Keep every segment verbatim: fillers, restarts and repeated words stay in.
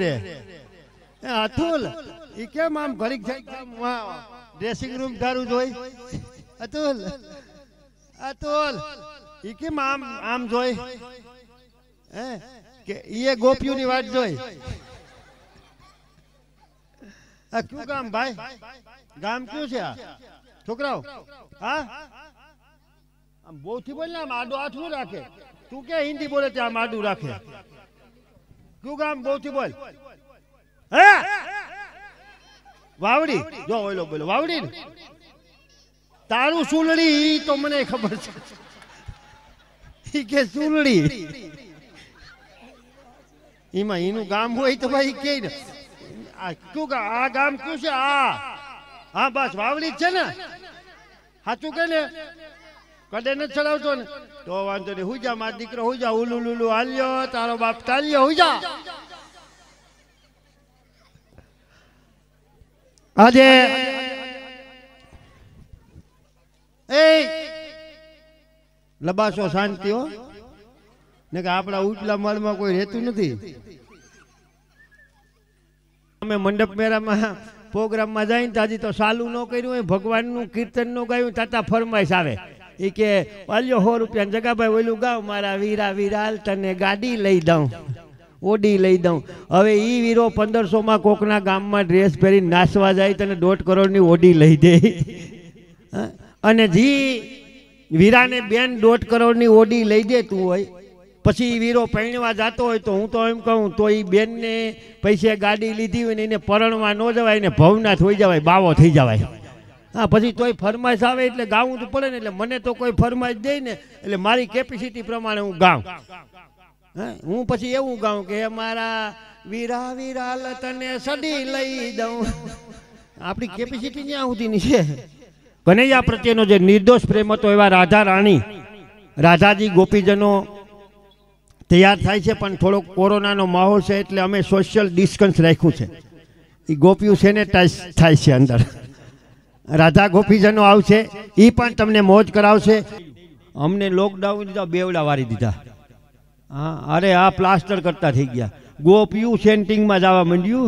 રે અતુલ ઈ કેમ આમ ઘડીક ડ્રેસિંગ રૂમ તારું જોઈ અતુલ અતુલ ઈ કેમ આમ આમ જોઈ હે કે ઈએ ગોપીઓની વાત જોઈ આ ક્યું ગામ ભાઈ ગામ ક્યું છે આ છોકરાઓ હા આમ બહુ થી બોલ ને આમ આડો આઠું રાખે તું કે હિન્દી બોલે છે આમ આડું રાખે ક્યું ગામ બહુ થી બોલ હે વાવડી જો ઓલો બોલો વાવડી ને તારું સુલડી તો મને ખબર છે ઈ કે સુલડી એમાં એનું ગામ હોય તો ભાઈ કે ને આ ક્યું આ ગામ ક્યું છે આ હા બસ વાવડી જ છે ને સાચું કે ને કડે ન ચડાવતો ને તો વાંધો નહીં હુઈ જા મારો દીકરો હુઈ જા ઉલુ લુલુ હાલ્યો તારો બાપ ચાલ્યો હુઈ જા આજે એ લબાસો શાંતિ હો ને કે આપણા ઉચલા માળમાં કોઈ રહેતું નથી અમે મંડપ મેળામાં પ્રોગ્રામમાં જઈને તાજી તો સાલું ન કર્યું હોય ભગવાનનું કીર્તન નું ગાયું તાતા ફરમાઈશ આવે એ કે વાલ્યો સો રૂપિયા જગાભાઈ ઓલું ગાવ મારા વીરા વિરાલ તને ગાડી લઈ દઉં ઓડી લઈ દઉં હવે ઈ વીરો પંદરસો માં કોકના ગામમાં ડ્રેસ પહેરી નાચવા જાય તને દોઢ કરોડની ઓડી લઈ દે અને જી વીરાને બેન દોઢ કરોડની ઓડી લઈ દેતું હોય પછી વીરો પૈણવા જતો હોય તો હું તો એમ કહું તો એ બેનને પૈસે ગાડી લીધી હોય ને એને પરણવા ન જવાય ને ભવનાથ હોઈ જવાય બાવો થઈ જવાય હા પછી તોય ફરમાઈશ આવે એટલે ગાવું તો પડે ને એટલે મને તો કોઈ ફરમાઈશ દે ને એટલે મારી કેપેસિટી પ્રમાણે હું ગાઉં હું પછી એવું ગાઉં કે મારા વીરા વિરાલ તને સડી લઈ દઉં આપણી કેપેસિટી ત્યાં સુધીની છે કનૈયા પ્રત્યેનો જે નિર્દોષ પ્રેમ હતો એવા રાધા રાણી રાધાજી ગોપીજનો તૈયાર થાય છે પણ થોડો કોરોનાનો માહોલ છે એટલે અમે સોશિયલ ડિસ્ટન્સ રાખ્યું છે એ ગોપીઓ સેનેટાઈઝ થાય છે અંદર રાધા ગોપીજનો આવશે એ પણ તમને મોજ કરાવશે અમને લોકડાઉન દીધા બેવડા વારી દીધા હા અરે આ પ્લાસ્ટર કરતા થઈ ગયા ગોપિયું સેન્ટિંગમાં જવા માંડ્યું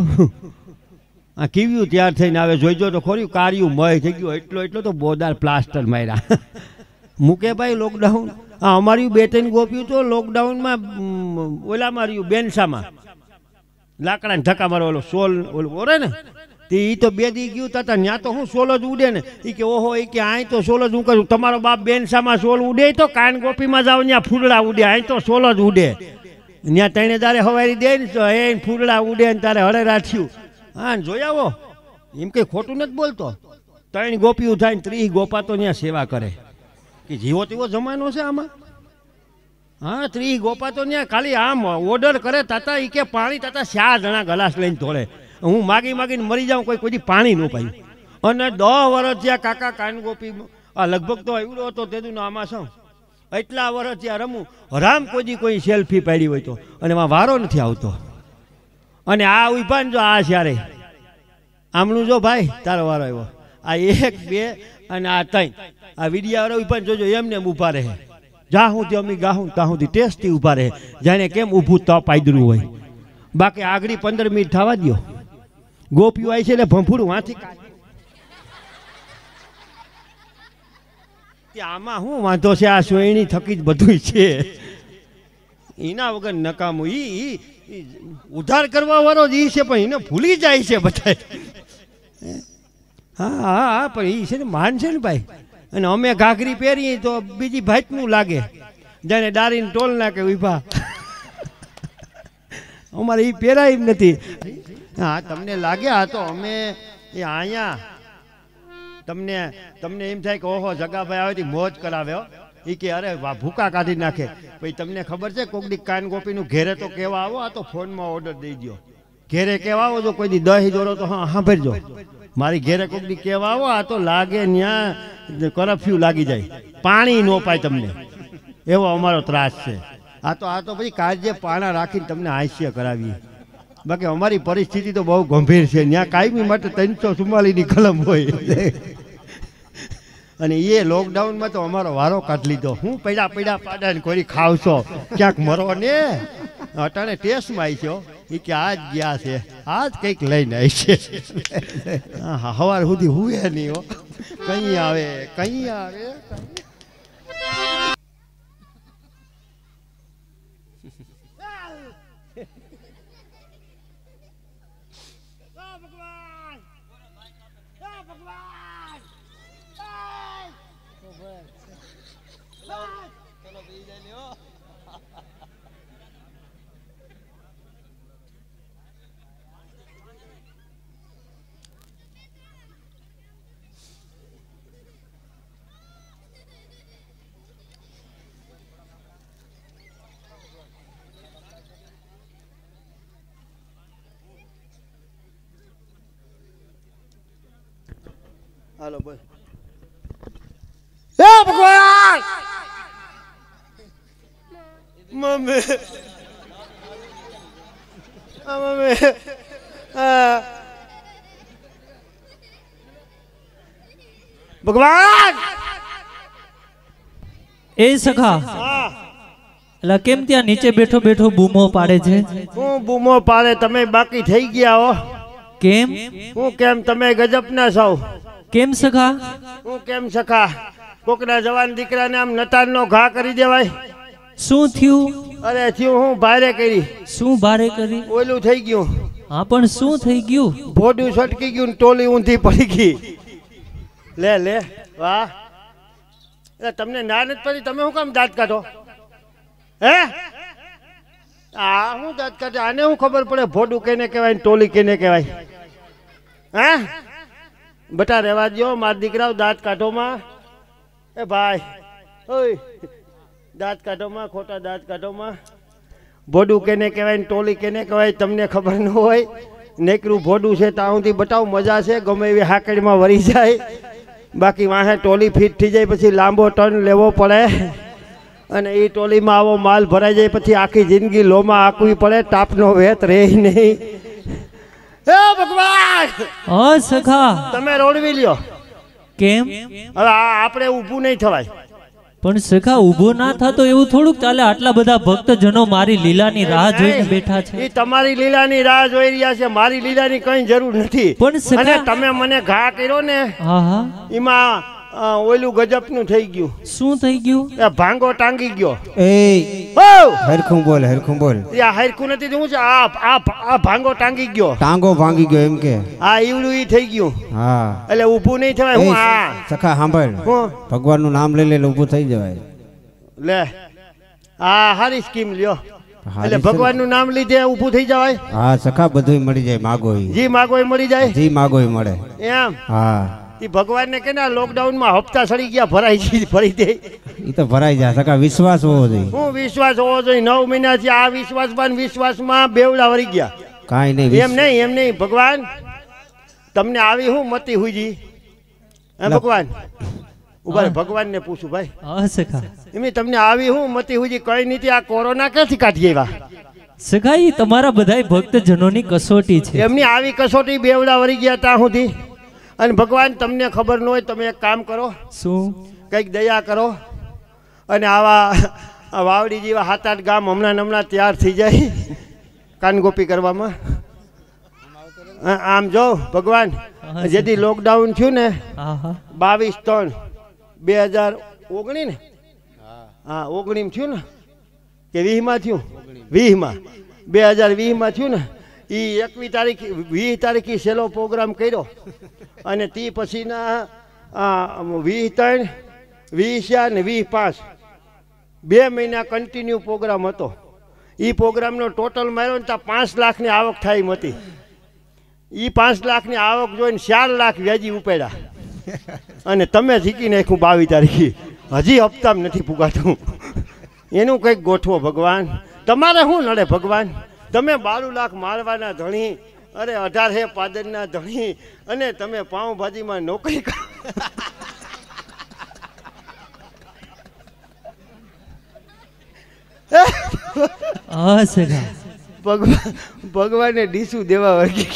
આ કીવ્યું તૈયાર થઈને આવે જોઈજો તો ખોર્યું કાર્યું મય થઈ ગયું એટલો એટલો તો બોદાર પ્લાસ્ટર માર્યા મૂકે ભાઈ લોકડાઉન હા અમારી બે ત્રણ ગોપ્યું તો લોકડાઉનમાં ઓલા માર્યું બેનસામાં લાકડાને ધક્કા મારો ઓલો સોલ ઓલો ઓરે ને તે એ તો બે દી ગયું હતા ત્યાં તો હું સોલ જ ઉડે ને એ કે ઓહો એ કે અહીં તો સોલ જ હું કરું તમારો બાપ બેનસામાં સોલ ઉડે તો કાન ગોપીમાં જાવ ત્યાં ફૂલડા ઉડે અહીં તો સોલ જ ઉડે ત્યાં તણે તારે હવારી દે ને તો એ ફૂલડા ઉડે ને તારે હળે રાખ્યું હા જોઈ આવો એમ કંઈ ખોટું નથી બોલતો ત્રણ ગોપીઓ થાય ને ત્રીસ ગોપા તો ત્યાં સેવા કરે કે જીવો તેવો જમાનો છે આમાં હા ત્રીસ ગોપા તો ત્યાં ખાલી આમ ઓર્ડર કરે તાતા એ કે પાણી તાતા ચાર જણા ગ્લાસ લઈને ધોળે હું માગી માગીને મરી જાઉં કોઈ કોઈ પાણી ન પાયું અને દસ વર્ષ જ્યાં કાકા કાન ગોપી આ લગભગ તો એવડો હતો તેનું આમાં શું એટલા વર્ષ ત્યાં રમું રામ કોઈ કોઈ સેલ્ફી પાડી હોય તો અને એમાં વારો નથી આવતો અને આ ઉભા ને જો આ જ્યારે આમનું જો ભાઈ તારો વારો આવ્યો આ એક બે અને આ ત્રણ આ વિડિયા ઉભા જોજો એમને ઊભા રહે જા હું તે અમી ગાહું તા હું ટેસ્ટથી ઊભા રહે જાણે કેમ ઊભું તપ પાયદરું હોય બાકી આગળ પંદર મિનિટ થવા દો ગોપીઓ આવી છે એટલે ભંફુડું વાંથી આમાં શું વાંધો છે આ સોયણી થકી જ બધું છે એના વગર નકામું ઈ ઉધાર કરવા વાળો જ ઈ છે પણ એને ભૂલી જાય છે બધા હા હા હા પણ ઈ છે ને માન છે ને ભાઈ અને અમે ઘાઘરી પહેરીએ તો બીજી ભાતનું લાગે જાણે ડારીને ટોલ નાખે ઉભા અમારે એ પહેરાય એમ નથી હા તમને લાગે આ તો અમે એ અહીંયા તમને તમને એમ થાય કે ઓહો જગાભાઈ આવે મોજ કરાવે એ કે અરે ભૂકા કાઢી નાખે પછી તમને ખબર છે કોક દી કાન ગોપીનું ઘેરે તો કેવા આવો આ તો ફોનમાં ઓર્ડર દઈ દો ઘેરે કેવા આવો જો કોઈ દી દહીં દોરો તો હા સાંભળજો મારી ઘેરે કોક દી કેવા આવો આ તો લાગે ત્યાં કરફ્યુ લાગી જાય પાણી ન પાય તમને એવો અમારો ત્રાસ છે આ તો આ તો પછી કાળજે પાણા રાખીને તમને હાસ્ય કરાવીએ બાકી અમારી પરિસ્થિતિ તો બહુ ગંભીર છે ત્યાં કાયમી માટે ત્રણસો ચુમ્માલીસની કલમ હોય અને એ લોકડાઉનમાં તો અમારો વારો કાઢી લીધો હું પૈડા પૈડા પાડા ને કોઈ ખાવશો ક્યાંક મરો ને અટાણે ટેસ્ટમાં આવી છો એ કે આજ ગયા છે, આજ કંઈક લઈને આવી છે. હા સવાર સુધી હુએ નહીં હો, કઈ આવે કઈ આવે. હાલો બોલ. હે ભગવાન મમ્મી આ મમ્મી આ ભગવાન એ સખા એટલે કેમ ત્યાં નીચે બેઠો બેઠો બૂમો પાડે છે? હું બૂમો પાડે, તમે બાકી થઈ ગયા હો. કેમ? હું કેમ તમે ગજબ ના છો? કેમ સખા? હું કેમ સખા? કોકના જવાન દીકરાને આમ નતારનો ઘા કરી દેવાય. શું થયું? અરે થયું હું ભારે કરી. શું ભારે કરી? ઓલું થઈ ગયું. હા પણ શું થઈ ગયું? ભોડું છટકી ગયું ને ટોલી ઊંધી પડી ગઈ. લે લે વાહ. એટલે તમને ના નથી પડી, તમે શું કામ દાંત કાઢો? હે આ હું દાંત કાઢે? આને શું ખબર પડે ભોડું કેને કહેવાય ને ટોલી કેને કહેવાય? હે બટા રહેવા દો મારા દીકરાઓ દાંત કાઢોમાં. એ ભાઈ ઓય દાંત કાઢોમાં, ખોટા દાંત કાઢોમાં. ભોડું કેને કહેવાય ને ટોલી કેને કહેવાય તમને ખબર ન હોય. નેકરું ભોડું છે ત્યાં સુધી બતાવ મજા છે, ગમે એવી હાકડીમાં વળી જાય. બાકી વાહે ટોલી ફિટ થઈ જાય પછી લાંબો ટર્ન લેવો પડે અને એ ટોલીમાં આવો માલ ભરાઈ જાય પછી આખી જિંદગી લોમાં આંકવી પડે, તાપનો વેત રહે નહીં. હે ભગવાન હા સખા તમે રોડવી લ્યો. કેમ? હવે આપણે ઊભું નહીં થવાય. પણ સખા ઊભો ના થતો એવું થોડુંક ચાલે? આટલા બધા ભક્તજનો મારી લીલાની રાહ જોઈને બેઠા છે. એ તમારી લીલાની રાહ જોઈ રહ્યા છે, મારી લીલાની કઈ જરૂર નથી. પણ સખા તમે મને ઘા કર્યો ને હા હા એમાં ઓલું ગજબનું થઈ ગયું. શું થઈ ગયું? એ ભાંગો ટાંગી ગયો. એ હરખું બોલ, હરખું બોલ. આ હરખું નથી, શું છે? આ આ ભાંગો ટાંગી ગયો. ટાંગો ભાંગી ગયો એમ કે? હા ઈવડું ઈ થઈ ગયું. હા એટલે ઊભું નહીં થવાય. હું આ સખા સાંભળ, ભગવાન નું નામ લઈ લે ઊભું થઈ જવાય. લે હા હારી સ્કીમ લ્યો. એટલે ભગવાન નું નામ લીધે ઊભું થઈ જવાય. હા સખા બધું મળી જાય, માગો જી માગો મળી જાય. જી માગો મળે એમ. હા એ ભગવાન ને કે લોકડાઉન માં હપ્તા સડી ગયા ભરાઈ ગઈ ભરી દે. એ તો ભરાઈ જાય સખા, વિશ્વાસ હોવો જોઈએ. હું વિશ્વાસ હોવો જોઈએ? નવ મહિના થી આ વિશ્વાસમાં વિશ્વાસમાં બેવડા વળી ગયા. કાઈ નહીં એમ નહીં એમ નહીં. ભગવાન તમને આવી હું મતી હુજી? હે ભગવાન ઉભા ભગવાન ને પૂછું ભાઈ. હા સખા એમની તમને આવી હું મતી હુજી? કઈ નથી. આ કોરોના ક્યાંથી કાઢી આવ્યા? સખા ઈ તમારા બધા ભક્તજનોની કસોટી છે. એમની આવી કસોટી બેવડા વળી ગયા ત્યાં સુધી. અને ભગવાન તમને ખબર ન હોય, તમે એક કામ કરો. શું? કંઈક દયા કરો અને આવા વાવડી જેવા સાત આઠ ગામ હમણાં હમણાં તૈયાર થઈ જાય કાનગોપી કરવામાં. આમ જો ભગવાન જેથી લોકડાઉન થયું ને બાવીસ ત્રણ બે હજાર ઓગણી ને હા ઓગણીમાં થયું ને કે વીસમાં થયું? વીસમાં બે હજાર વીસમાં થયું ને. એ એકવીસ તારીખ વીસ તારીખે છેલ્લો પ્રોગ્રામ કર્યો અને તે પછીના વીસ ત્રણ વીસ ચાર ને વીસ પાંચ બે મહિના કન્ટિન્યુ પ્રોગ્રામ હતો. એ પ્રોગ્રામનો ટોટલ માર્યો ને ત્યાં પાંચ લાખની આવક થાય એમ હતી. એ પાંચ લાખની આવક જોઈને ચાર લાખ વ્યાજી ઉપાડ્યા અને તમે જીકી નાખ્યું બાવીસ તારીખે. હજી હપ્તામાં નથી પુગાતું. એનું કંઈક ગોઠવો ભગવાન. તમારે શું નડે ભગવાન? તમે બારું લાખ મારવાના ધણી, અરે અઢાર હે પાદરના ધણી, અને તમે પાઉંભાજીમાં નોકરી કરો. ભગવાન ભગવાને ડીસું દેવા વર્ગી.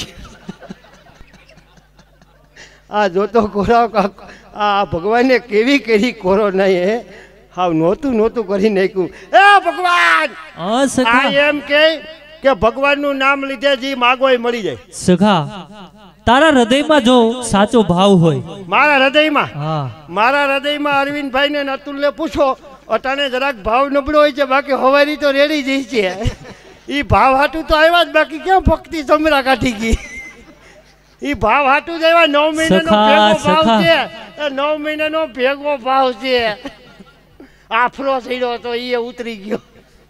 આ જોતો કોરાવ આ ભગવાને કેવી કેવી કોરોના એ હાવ નહોતું નહોતું કરી નાખ્યું. એ ભગવાન આ એમ કે કે ભગવાનનું નામ લીધે જે માગો એ મળી જાય. સખા તારા હૃદયમાં જો સાચો ભાવ હોય, મારા હૃદયમાં હા મારા હૃદયમાં અરવિંદભાઈ ને અતુલને પૂછો, અટાણે જરાક ભાવ નબળો હોય છે, બાકી હવારી તો રેડી જઈ છે. એ ભાવ હાટું તો આવ્યા જ, બાકી ક્યાં ભક્તિ સમરા કાઢી ગઈ. એ ભાવ હાટું જ આવ્યા. નવ મહિનાનો ભેગો ભાવ છે, નવ મહિનાનો ભેગો ભાવ છે. આફરો થયો તો એ ઉતરી ગયો.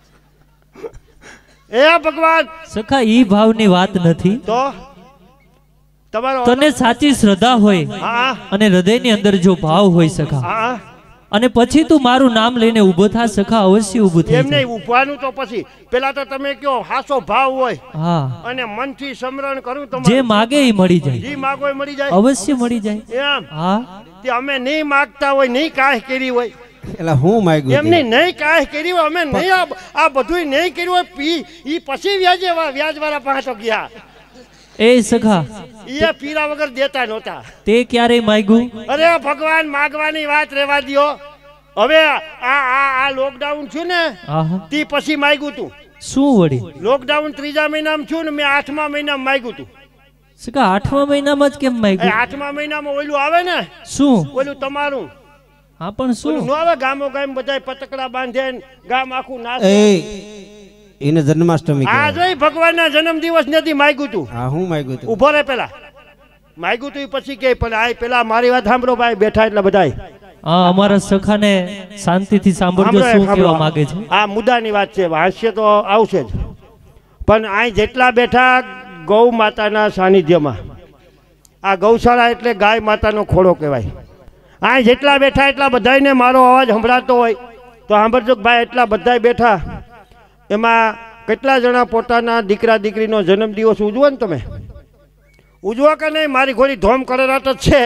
એ ભગવાન સખા ઈ ભાવની વાત નથી. તો તમારો તને સાચી શ્રદ્ધા હોય હા અને હૃદયની અંદર જો ભાવ હોય સખા, હા અને પછી તું મારું નામ લઈને ઊભો થા સખા, અવશ્ય ઊભું થઈ એમ જાય. નહીં ઉભવાનું તો પછી પેલા તો તમે કયો હાસો ભાવ હોય હા અને મનથી સમરણ કરું જે તમારું માગે એ મળી જાય, જી માગો એ મળી જાય. અવશ્ય મળી જાય. એમ હા તે અમે નહીં માગતા હોય, નહીં કાંઈ કરી હોય, એટલે હું માગ્યું એમ નહીં નહીં કાંઈ કરી હોય, અમે નહીં આ- આ બધું નહીં કર્યું હોય, પી ઈ પછી વ્યાજે વ્યાજ વાળા પાસે ગયા. એ સખા એ પીરા વગર દેતા નહોતા. તે ક્યારેય માગ્યું? અરે ભગવાન માગવાની વાત રહેવા દ્યો. હવે આ આ આ લોકડાઉન છું ને આહા તે પછી માગ્યું તું. શું વળી લોકડાઉન ત્રીજા મહિનામાં છું ને મેં આઠમા મહિનામાં માગ્યું તું. સખા આઠમા મહિનામાં જ કેમ એ માગ્યું? આઠમા મહિનામાં ઓલું આવે ને, શું? ઓલું તમારું હા પણ શું? ઓલું ન આવે, ગામો ગામ બધાય પતકડા બાંધે ને ગામ આખું નાચે. એ એને જન્માષ્ટમી આ કહેવાય. જોઈ ભગવાનના જન્મદિવસ નથી માગ્યું તું. હા હું માગ્યું તું. ઉભો રે પેલા માગ્યું તું ઈ પછી કે પણ આ પેલા મારી વાત સાંભળો ભાઈ, બેઠા એટલે બધાય હા અમારા સખાને શાંતિથી સાંભળજો સાંભળો, શું સાંભળો. કહેવા માંગે છે. આ મુદ્દાની વાત છે, હાસ્ય તો આવશે જ, પણ અહીં જેટલા બેઠા ગૌ માતાના સાનિધ્યમાં, આ ગૌશાળા એટલે ગાય માતાનો ખોળો કહેવાય. અહીં જેટલા બેઠા એટલા બધાયને મારો અવાજ સંભળાતો હોય તો સાંભળજો કે ભાઈ એટલા બધાય બેઠા, એમાં કેટલા જણા પોતાના દીકરા દીકરીનો જન્મદિવસ ઉજવો ને તમે? ઉજવો કે નહીં? મારી ઘોડી ધોમ કરેરાટ જ છે.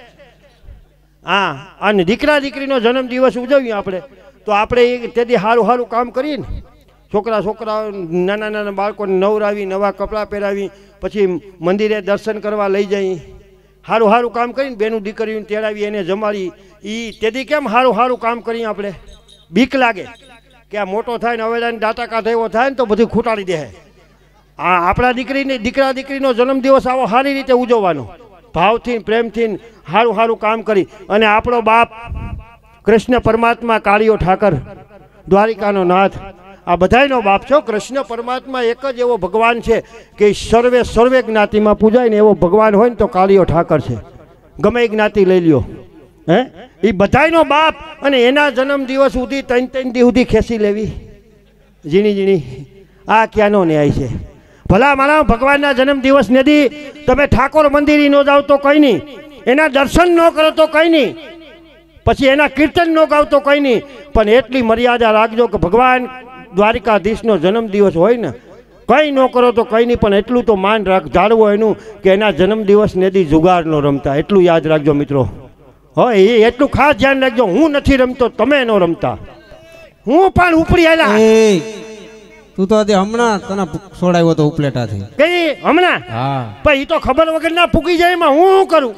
હા, અને દીકરા દીકરીનો જન્મદિવસ ઉજવીએ આપણે તો આપણે એ તેથી સારું સારું કામ કરીએ ને. છોકરા છોકરા નાના નાના બાળકોને નવરાવી, નવા કપડાં પહેરાવી, પછી મંદિરે દર્શન કરવા લઈ જઈ, સારું સારું કામ કરીને બેનું દીકરીઓને તેડાવી, એને જમાડી. એ તેથી કેમ સારું સારું કામ કરીએ આપણે? બીક લાગે કે આ મોટો થાય ને હવે દાંતા કાઢે એવો થાય ને તો બધું ખૂટાડી દે. આ આપણા દીકરીને દીકરા દીકરીનો જન્મદિવસ આવો સારી રીતે ઉજવવાનો, ભાવથી પ્રેમથી સારું સારું કામ કરી. અને આપણો બાપ કૃષ્ણ પરમાત્મા, કાળીયો ઠાકર, દ્વારિકાનો નાથ, આ બધાયનો બાપ છો. કૃષ્ણ પરમાત્મા એક જ એવો ભગવાન છે કે સર્વે સર્વે જ્ઞાતિમાં પૂજાય ને એવો ભગવાન હોય ને તો કાળીયો ઠાકર છે. ગમે એ જ્ઞાતિ લઈ લ્યો, હે એ બધાયનો બાપ. અને એના જન્મદિવસ સુધી ત્રણ ત્રણ દી સુધી ખેંચી લેવી ઝીણી ઝીણી, આ ક્યાંનો ન્યાય છે? ભલા મારા ભગવાનના જન્મદિવસ નદી તમે ઠાકોર મંદિરે ન જાઓ તો કંઈ નહીં, એના દર્શન ન કરો તો કંઈ નહીં, પછી એના કીર્તન ન ગાવ તો કંઈ નહીં, પણ એટલી મર્યાદા રાખજો કે ભગવાન દ્વારિકાધીશનો જન્મદિવસ હોય ને, કંઈ ન કરો તો કંઈ નહીં, પણ એટલું તો માન રાખ જાળવો એનું કે એના જન્મદિવસ નદી જુગાર ન રમતા. એટલું યાદ રાખજો મિત્રો. હા, એ એટલું ખાસ ધ્યાન રાખજો. હું નથી રમતો, તમે ન રમતા, હું પણ ઉપડી આવેલા. એ તું તો આજે હમણાં તને છોડાવ્યો તો ઉપલેટાથી. કઈ હમણાં? હા પણ એ તો ખબર વગર ના ફૂકી જાય, એમાં હું શું કરું?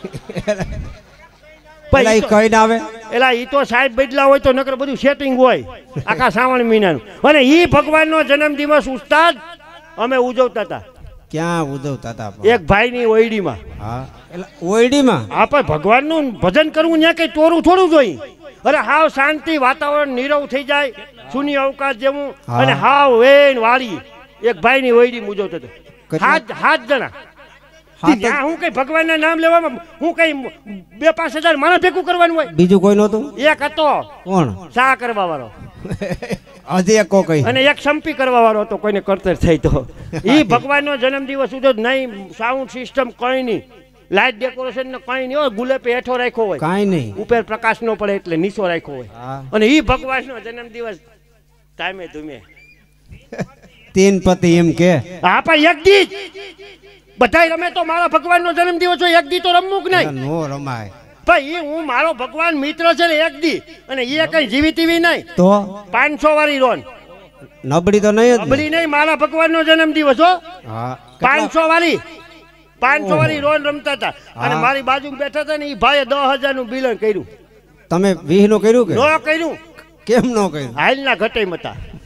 પેલા ઈ કઈ ના આવે. એલા ઈ તો સાહેબ બદલા હોય તો નકર બધું સેટિંગ હોય આખા શ્રાવણ મહિનાનું. અને ઈ ભગવાનનો જન્મદિવસ ઉસ્તાદ અમે ઉજવતા હતા. ક્યાં ઉજવતા હતા? એક ભાઈની ઓયડીમાં. હા એટલે ઓયડીમાં. હા, પણ ભગવાનનું ભજન કરવું ત્યાં કઈ તોરું થોડું જોઈએ. અરે હાવ શાંતિ, વાતાવરણ નીરવ થઈ જાય, શૂન્ય અવકાશ જેવું. અને હાવ વેણ વાળી એક ભાઈની ઓયડી ઉજવતો હતો. હાથ હાથ જણા. ત્યાં હું કઈ ભગવાનના નામ લેવામાં હું કઈ બે પાંચ હજાર માણસ ભેગું કરવાનું હોય? બીજું કોઈ નહોતું? એક હતો. કોણ? સા કરવા વાળો. હજી એક કો કઈ. અને એક સંપી કરવા વાળો હતો, કોઈને કરતર થઈ તો. ઈ ભગવાનનો જન્મદિવસ ઉજવ નહીં, સાઉન્ડ સિસ્ટમ કઈ નહીં, લાઇટ ડેકોરેશન ને કઈ નહીં હોય, ગુલાબે હેઠો રાખ્યો હોય, કાઈ નહીં, ઉપર પ્રકાશ નો પડે એટલે નીચો રાખ્યો હોય. અને ઈ ભગવાનનો જન્મદિવસ ટાઈમે ધૂમે તીન પતિ એમ કે. હા, પણ એક દી બધાય રમે તો મારા ભગવાનનો જન્મદિવસ હોય, એક દી તો રમવું કે નહીં? નો રમાય ભાઈ. એ હું મારો ભગવાન મિત્ર છે ને, એક દી. અને એ કઈ જીવી તીવી નહીં, તો પાંચસો વાળી રોન નબળી તો નહીં જ. નબળી નહીં, મારા ભગવાનનો જન્મદિવસ હો. હા પાંચસો વાળી પાંચસો વાળી રોન રમતા હતા. અને મારી બાજુ બેઠા હતા ને એ ભાઈએ દસ હજાર નું બિલ કર્યું. તમે વીહ નું કર્યું કે નો કર્યું? કેમ નો કર્યું? હાલના ઘટે મતા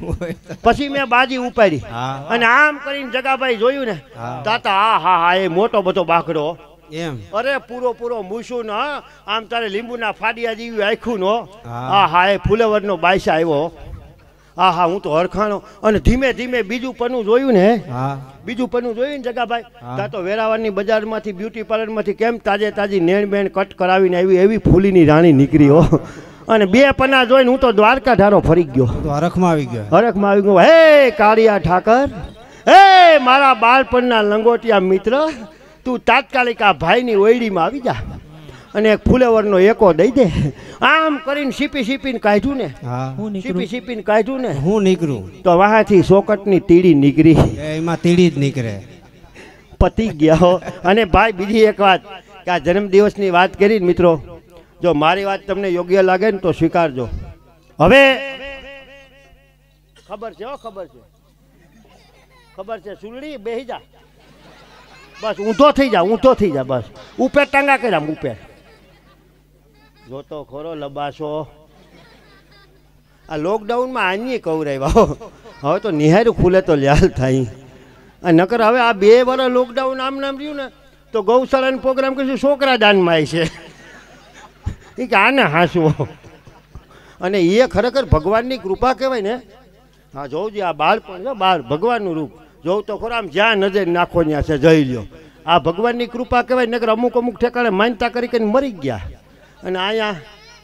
પછી મેં બાજી ઉપાડી હા. અને આમ કરીને જગાભાઈ જોયું ને હા. તાતા આ હા હા એ મોટો બધો બાકડો એમ અરે પૂરો પૂરો મૂછું ને આમ તારે લીંબુના ફાડિયા જેવી આખું નો હા. આ હા એ ફુલેવરનો બાયસા આવ્યો હા હા હું તો હરખાણો અને ધીમે ધીમે બીજું પન્નું જોયું ને હા બીજું પન્નું જોયું ને જગાભાઈ હા. ત્યાં તો વેરાવળની બજારમાંથી બ્યુટી પાર્લરમાંથી કેમ તાજે તાજી નેણ બેણ કટ કરાવીને આવી એવી ફૂલીની રાણી નીકળી હો અને બે પન્ના જોઈને હું તો દ્વારકા ઢારો ફરી ગયો તો હરખમાં આવી ગયો હરખમાં આવી ગયો હે કાળિયા ઠાકર હે મારા બાળપણના લંગોટિયા મિત્ર તું તાત્કાલિક આ ભાઈની ઓયડીમાં આવી જા અને એક ફુલેવરનો એકો દઈ દે આમ કરીને સીપી સીપીને કાઢ્યું ને હા હું સીપી નીકળું સીપીને કાઢ્યું ને હું નીકળું તો વાહાથી સોકટની તીડી નીકળી એ એમાં તીડી જ નીકળે પતી ગયા હો અને ભાઈ બીજી એક વાત કે આ જન્મદિવસની વાત કરી ને મિત્રો જો મારી વાત તમને યોગ્ય લાગે ને તો સ્વીકારજો હવે ખબર છે હો ખબર છે ખબર છે સુલડી બેહી જા બસ ઊંધો થઈ જા ઊંધો થઈ જા બસ ઉપર ટાંગા કર્યા ઉપર જોતો ખોરો લબાસો આ લોકડાઉનમાં આની કવરાવ્યા હવે તો નિહારું ખુલે તો લ્યાલ થાય આ નકર હવે આ બે વર્ષ લોકડાઉન આમ નામ રહ્યું ને તો ગૌશાળાનો પ્રોગ્રામ કહીશું છોકરા દાનમાં આવી છે એ કે આને હાંસવો અને એ ખરેખર ભગવાનની કૃપા કહેવાય ને હા જોઉં જે આ બાળપણ છે બાળ ભગવાનનું રૂપ જોઉં તો ખરો આમ જ્યાં નજર નાખો ત્યાં છે જઈ લ્યો આ ભગવાનની કૃપા કહેવાય નકર અમુક અમુક ઠેકાણે માનતા કરી કરીને મરી ગયા અને અહીંયા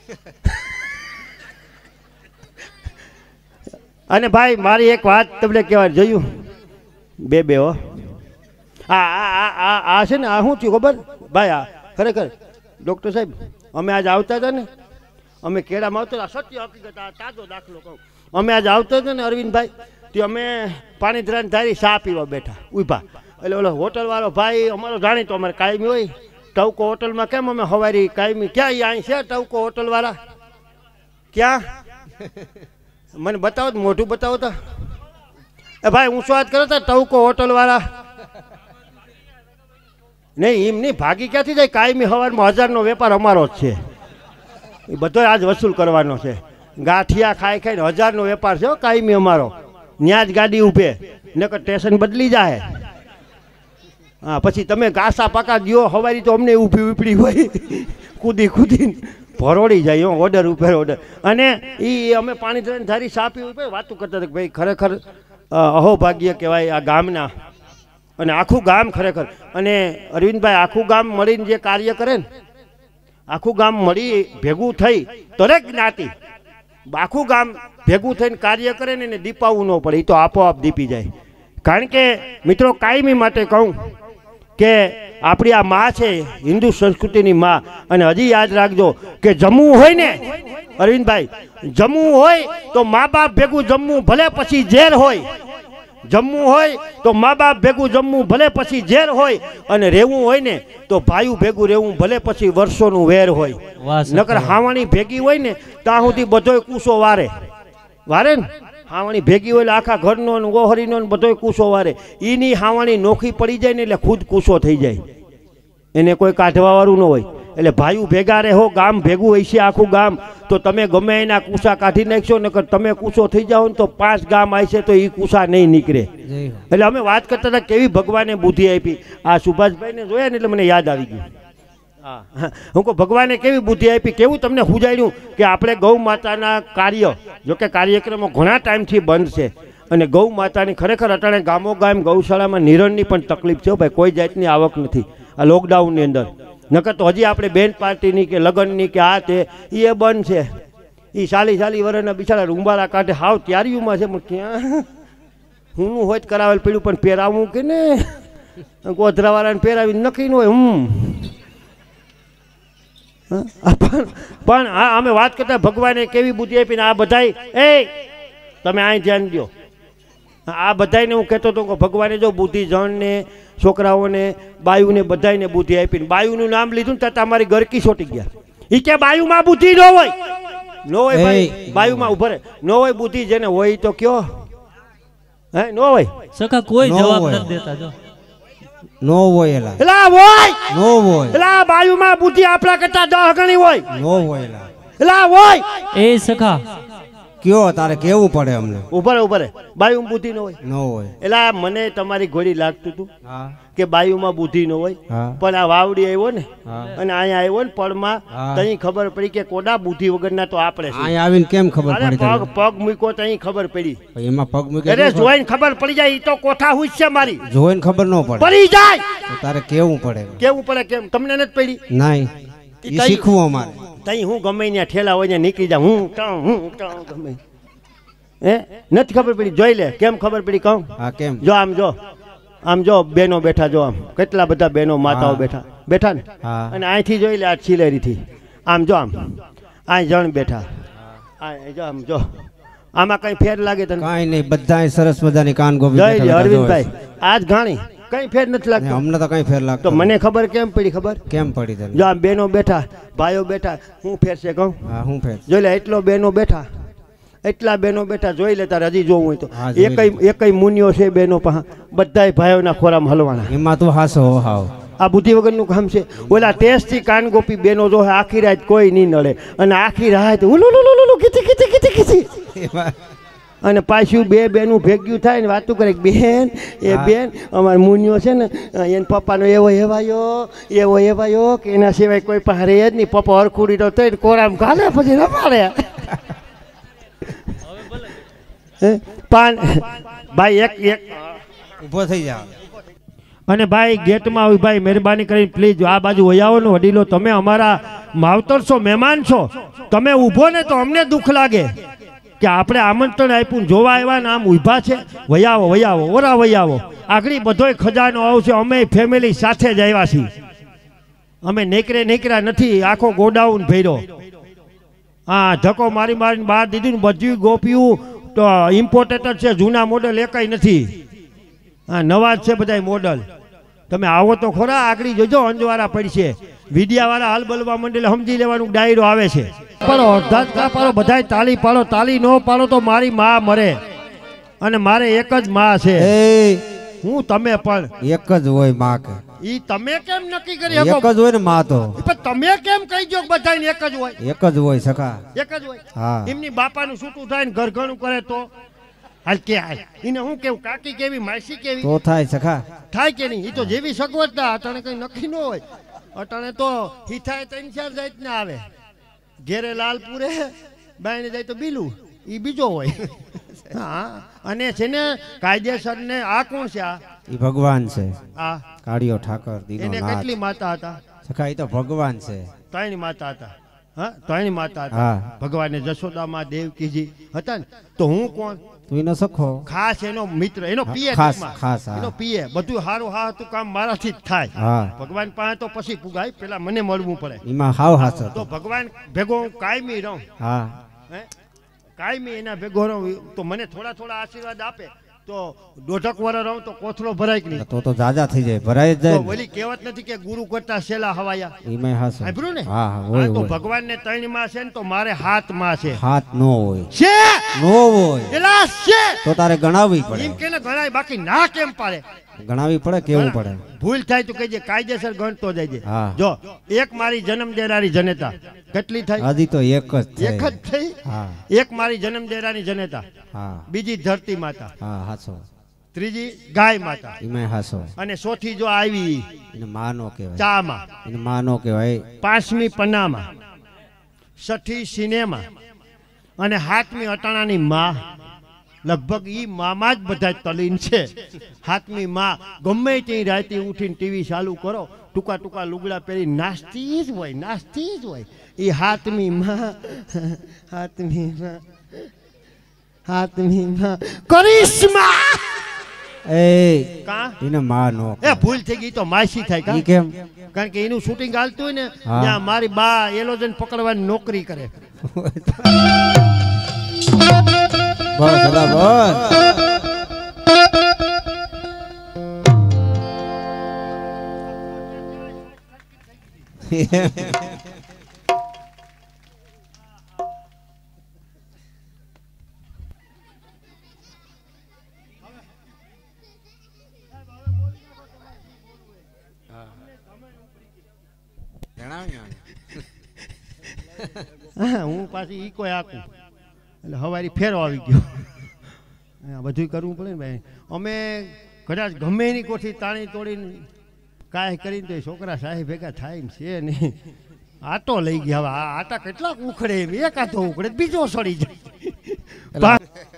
અને ભાઈ મારી એક વાત તમને કહેવાય જોયું બે બે હો આ આ આ આ છે ને આ શું થયું ખબર ભાઈ આ ખરેખર ડૉક્ટર સાહેબ અમે આજ આવતા હતા ને અમે કેળામાં આવતા હતા સત્ય હકીકત આ તાજો દાખલો કહું અમે આજ આવતા હતા ને અરવિંદભાઈ તે અમે પાણી ધરાને ધારી ચા પીવા બેઠા ઊભા એટલે ઓલો હોટલવાળો ભાઈ અમારો જાણીતો અમારે કાયમી હોય ટવકો હોટલમાં કેમ અમે હવારી કાયમી ક્યાં એ અહીં છે ટવકો હોટલવાળા ક્યાં મને બતાવો મોઢું બતાવો તો એ ભાઈ હું શું વાત કરો તા ટવકો હોટલવાળા નહીં એમ નહીં ભાગી ક્યાંથી જાય કાયમી હવારમાં હજારનો વેપાર અમારો જ છે એ બધો આજ વસૂલ કરવાનો છે ગાંઠિયા ખાઈ ખાઈને હજારનો વેપાર છે કાયમી અમારો ત્યાં જ ગાડી ઊભે નકર સ્ટેશન બદલી જાય હા પછી તમે ઘાસા પાકા દો હવારી તો અમને ઊભી ઉપડી હોય કૂદી કૂદીને ભરોડી જાય ઓર્ડર ઉપર ઓર્ડર અને એ અમે પાણી ધરીને ધારી સાપી ઉપર વાતું કરતા હતા કે ભાઈ ખરેખર અહોભાગ્ય કહેવાય આ ગામના અને આખું ગામ ખરેખર અને અરવિંદભાઈ આખું ગામ મળીને જે કાર્ય કરે ને આખું ગામ મળી ભેગું થઈ દરેક જ્ઞાતિ આખું ગામ ભેગું થઈને કાર્ય કરે ને એને દીપાવવું ન પડે એ તો આપોઆપ દીપી જાય કારણ કે મિત્રો કાયમી માટે કહું કે આપણી આ માં છે હિન્દુ સંસ્કૃતિની માં અને હજી યાદ રાખજો કે જમવું હોય ને અરવિંદભાઈ જમવું હોય તો મા બાપ ભેગું જમવું ભલે પછી ઝેર હોય જમવું હોય તો મા બાપ ભેગું જમવું ભલે પછી ઝેર હોય અને રહેવું હોય ને તો ભાઈઓ ભેગું રહેવું ભલે પછી વર્ષોનું વેર હોય નકર હાવાણી ભેગી હોય ને ત્યાં સુધી બધોય કૂસો વારે વારે ને હાવાણી ભેગી હોય એટલે આખા ઘરનો ને ગોહરીનો ને બધોય કૂસો વારે એની હાવાણી નોખી પડી જાય ને એટલે ખુદ કૂસો થઈ જાય એને કોઈ કાઢવાવાળું ન હોય એટલે ભાઈઓ ભેગા રહો ગામ ભેગું હોય છે આખું ગામ તો તમે ગમે એના કૂસા કાઢી નાખશો નકર તમે કૂસો થઈ જાઓ ને તો પાંચ ગામ આવશે તો એ કૂસા નહીં નીકળે એટલે અમે વાત કરતા હતા કેવી ભગવાને બુદ્ધિ આપી આ સુભાષભાઈને જોયા ને એટલે મને યાદ આવી ગયું હા હું કહું ભગવાને કેવી બુદ્ધિ આપી કેવું તમને સુજાડ્યું કે આપણે ગૌ માતાના કાર્ય જોકે કાર્યક્રમો ઘણા ટાઈમથી બંધ છે અને ગૌ માતાની ખરેખર અટાણે ગામો ગામ ગૌશાળામાં નિરણની પણ તકલીફ છે ભાઈ કોઈ જાતની આવક નથી આ લોકડાઉનની અંદર નકર તો હજી આપણે બેન પાર્ટીની કે લગ્નની કે આ તે એ બંધ છે એ સાલી સાલી વર્ષના બિચારા રૂંબાળા કાઢે હાવ ત્યારીઓમાં છે પણ ક્યાં હુંનું હોય જ કરાવેલ પડ્યું પણ પહેરાવું કે ને ગોધરાવાળાને પહેરાવી નક્કી ન હોય હમ પણ હા અમે વાત કરતા ભગવાને કેવી બુદ્ધિ આપીને આ બધાય એ તમે અહીં ધ્યાન દો આ બધાને હું કહેતો હતો કે ભગવાને જો બુદ્ધિ જણને છોકરાઓને બાયુને બધાને બુદ્ધિ આપીને બાયુનું નામ લીધું ને ત્યાં તમારી ગરકી છોટી ગયા એ કે બાયુમાં બુદ્ધિ ન હોય ન હોય ભાઈ બાયુમાં ઉભરે ન હોય બુદ્ધિ જેને હોય તો કયો હે ન હોય સખા કોઈ જવાબ નથી દેતા જો નો હોય એલા એલા હોય નો હોય એલા બાયુમાં બુદ્ધિ આપણા કરતા દહ ગણી હોય નો હોય એલા એલા હોય એ સખા કયો તારે કેવું પડે અમને ઉભા રહે ઉભા રહે બાયું બુદ્ધિ ન હોય ન હોય એટલે મને તમારી ઘોડી લાગતું હતું હા કે બાયુમાં બુદ્ધિ ન હોય હા પણ આ વાવડી આવ્યો ને હા અને અહીંયા આવ્યો ને પડમાં હા. તઈ ખબર પડી કે કોડા બુદ્ધિ વગરના તો આપણે છે. અહીંયા આવીને કેમ ખબર અરે પડી પગ પગ મૂક્યો તઈ ખબર પડી તને? એમાં પગ મૂકે અરે જોઈને ખબર પડી જાય ઈ તો કોઠા હુઈ છે મારી જોઈને ખબર ન પડે પડી જાય તો તારે કેવું પડે કેવું પડે કેમ તમને નથી પડી નહીં ઈ એ તઈ- શીખવું અમારે તઈ હું ગમે ત્યાં ઠેલા હોય ત્યાં નીકળી જા હું ટાઉં, હું ટાઉં, ગમે હે નથી ખબર પડી જોઈ લે કેમ ખબર પડી કહું હા કેમ જો આમ જો આમ જો બેનો બેઠા જો આમ કેટલા બધા બેનો માતાઓ હા. બેઠા બેઠા ને હા અને અહીંથી જોઈ લે આ છીલેરીથી આમ જો આમ આ જણ બેઠા આ જો આમ જો આમાં કઈ ફેર લાગે તને કાંઈ નહીં બધાય સરસ મજાની કાન ગોપી જય બેઠા જય બેઠા અરવિંદભાઈ જોવે આજ ઘાણી કઈ ફેર નથી છે. ને લાગતો અમને તો કઈ ફેર લાગતો તો મને ખબર કેમ પડી ખબર કેમ પડી તને જો આમ બેનો બેઠા ભાઈઓ બેઠા હું ફેર છે કહું હા હું ફેર જોઈ લે એટલો બેનો બેઠા એટલા બેનો બેઠા જોઈ લે તારે હજી જોવું હોય તો હા, જોઈ લે. એકઈ એકઈ મુનિયો છે બેનો પાસે બધાય ભાઈઓના ખોરામાં હલવાના એમાં તું હાસો હાવ આ બુદ્ધિ વગરનું કામ છે ઓલા ટેસ્ટથી કાન ગોપી બેનો જો આખી રાત કોઈ નહીં નડે અને આખી રાત ઉલુલુલુલુ કીધી કીધી કીધી કીધી એમાં અને પાછું બે બેનું ભેગ્યું થાય ને વાતું કરે કે બેન એ હા. બેન અમાર મુનિયો છે ને એને પપ્પાનો એવો એવાયો એવો એવાયો કે એના સિવાય કોઈ પાસે રહે જ નહીં પપ્પા હરખુડી તો તઈ કોરામ ઘાલે પછી રમાડે હે? પાન ભાઈ એક એક ઊભો થઈ જાવ અને ભાઈ ગેટમાં આવી ભાઈ મહેરબાની કરીને પ્લીઝ આ બાજુ વયાવો ને વડીલો તમે અમારા માવતર છો મહેમાન છો તમે ઊભો ને તો અમને દુઃખ લાગે કે આપણે આમંત્રણ આપ્યું ને જોવા આવ્યા ને આમ ઊભા છે વયાવો વયાવો ઓરા વયાવો આગળ બધોય ખજાનો આવશે અમે ફેમિલી સાથે જ આવ્યા છીએ અમે નીકળે નીકળ્યા નથી આખો ગોડાઉન ભર્યો હા ધક્કો મારી મારીને બહાર દીધું ને બધું ગોપ્યું તો ઇમ્પોર્ટેડ છે જૂના મોડલ એકાઈ નથી હા નવા જ છે બધા મોડલ તમે આવો તો ખરા આગળ જોજો અંજવારા પડશે વિડિયાવાળા હાલ બોલવા માંડે સમજી લેવાનું ડાયરો આવે છે પાડો અડધા જ કા પાડો બધાય તાળી પાડો તાળી ન પાડો તો મારી માં મરે અને મારે એક જ માં છે એ હું તમે પણ એક જ હોય માં કે ઈ તમે કેમ નક્કી કરી એક શકો જ હોય ને માં તો પણ તમે કેમ કહી દો બધાને એક જ હોય એક જ હોય સખા એક જ હોય હા એમની બાપાનું છૂટું થાય ને ઘર ઘણું કરે તો હાલ કે હાલ એને હું કેવું કાકી કેવી માસી કેવી તો થાય સખા થાય કે નહીં એ તો જેવી સગવડતા અટાણે કઈ નક્કી ન હોય અટાણે તો હિથાય ત્રણ ચાર જાત ના આવે ઘેરે લાલપુરે બાઈને જાય તો બીલું એ બીજો હોય હા અને છે ને કાયદેસર ને આ કોણ છે આ એ ભગવાન છે આ કાળિયો ઠાકર દીનો એને નાથ કેટલી માતા હતા સખા એ તો ભગવાન છે ત્રણ માતા હતા હા ત્રણ માતા હતા હા ભગવાને જશોદામાં દેવકીજી હતા ને તો હું કોણ તું એનો સખો ખાસ એનો મિત્ર એનો હા, પીએ ખાસ, ટૂંકમાં. ખાસ, હા. એનો પીએ બધું હારું હા તું કામ મારાથી જ થાય હા ભગવાન પાસે તો પછી પુગાય પેલા મને મળવું પડે એમાં હાવ હાસો તો ભગવાન ભેગો હું કાયમી રહું હા હે કાયમી એના ભેગો રહું તો મને થોડા થોડા આશીર્વાદ આપે તો દોઢક વર રહું તો કોથળો ભરાય કે નહીં તો તો જાજા થઈ જાય ભરાય જ તો જાય ને. ઓલી કહેવત નથી કે ગુરુ કરતા સેલા હવાયા એમાંય હાસો સાંભળ્યું ને હા હા હોય હા, તો હોય ભગવાન ને ત્રણ માં છે ને તો મારે હાથ માં છે હાથ નો હોય છે નો હોય એલા છે તો તારે ગણાવવી એમ પડે કે ને ગણાય બાકી ના કેમ પાડે ગણાવવી પડે કેવું પડે ભૂલ થાય તો કહેજે કાયદેસર ગણતો જજે હા. જો એક મારી જન્મ દેનારી જનેતા કેટલી થાય હજી તો એક જ એક છે જ થઈ હા એક મારી જન્મ દેનારી જનેતા હા બીજી ધરતી માતા હા હાસો ત્રીજી ગાય માતા એમાંય હાસો અને ચોથી જો આવી એને માં નો કહેવાય ચામાં એને માં નો કહેવાય પાંચમી પન્નામાં છઠ્ઠી સિનેમા અને હાથમી અટાણાની માં લગભગ ઈ મામાં જ બધા તલીન છે હાથમી માં ગમે ત્યાં રાતે ઉઠીને ટીવી ચાલુ કરો ટૂંકા ટૂંકા લુગડા પહેરી નાસ્તી જ હોય નાસ્તી જ હોય એ હાથમી માં હાથમી માં હાથમી માં કરિશ્મા એ કા એને માં નો એ ભૂલ થઈ ગઈ તો માસી થાય કા ઈ કેમ કારણ કે એનું શૂટિંગ હાલતું હોય ને હા. ત્યાં મારી બા એલોજન પકડવાની નોકરી કરે બસ અલા બસ હા, હું પાછી ઈ કોઈ આકું એટલે હવારી ફેરો આવી ગયો. આ બધું કરવું પડે ને ભાઈ. અમે કદાચ ગમે એની કોઠી તાણી તોડીને કાંઈ કરીને તો એ છોકરા સાહેબ ભેગા થાય એમ છે નહીં. આટો લઈ ગયા. હવે આ આટા કેટલાક ઉખડે એમ, એક આટો ઉખડે બીજો સડી જાય.